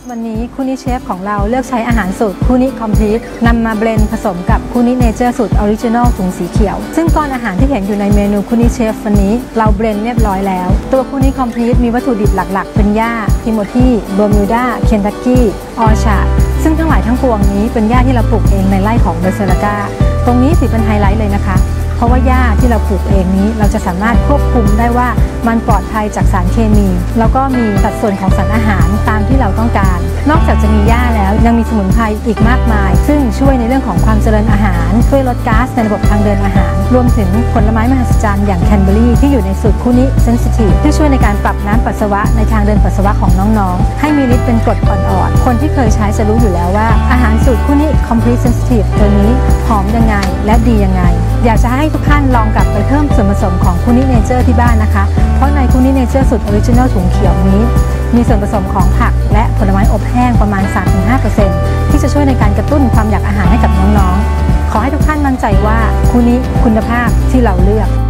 วันนี้คุนิเชฟของเราเลือกใช้อาหารสูตรคุนิคอมพลีทนำมาเบลนด์ผสมกับคุนิเนเจอร์สูตรออริจินอลถุงสีเขียวซึ่งก้อนอาหารที่เห็นอยู่ในเมนูคุนิเชฟวันนี้เราเบลนด์เรียบร้อยแล้วตัวคุนิคอมพลีทมีวัตถุดิบหลักๆเป็นหญ้าทิโมธีเบอร์มิวดาเคนทักกี้ออร์ชาร์ดซึ่งทั้งหลายทั้งปวงนี้เป็นหญ้าที่เราปลูกเองในไร่ของเบอร์เซลกาตรงนี้ถือเป็นไฮไลท์เลยนะคะเพราะว่าหญ้าที่เราปลูกเองนี้เราจะสามารถควบคุมได้ว่ามันปลอดภัยจากสารเคมีแล้วก็มีสัดส่วนของสารอาหารตามที่เราต้องการนอกจากจะมีหญ้าแล้วยังมีสมุนไพรอีกมากมายซึ่งช่วยในเรื่องของความเจริญอาหารช่วยลดก๊าซในระบบทางเดินอาหารรวมถึงผลไม้มหัศจรรย์อย่างแคนเบอรี่ที่อยู่ในสูตรคุนิเซนซิทีฟที่ช่วยในการปรับน้ำปัสสาวะในทางเดินปัสสาวะของน้องๆให้มีฤทธิ์เป็นกรดอ่อนๆคนที่เคยใช้จะรู้อยู่แล้วว่าอาหารสูตรคุนิคอมพลีทเซนซิทีฟตัวนี้หอมยังไงและดียังไงอยากจะให้ทุกท่านลองกลับไปเพิ่มส่วนผสมของคุนิเนเจอร์ที่บ้านนะคะเพราะในคุนิเนเจอร์สูตรออริจินอลถุงเขียวนี้มีส่วนผสมของผักและผลไม้อบแห้งประมาณ 3-5% ที่จะช่วยในการกระตุ้นความอยากอาหารให้กับน้องๆขอให้ทุกท่านมั่นใจว่าคุนิคุณภาพที่เราเลือก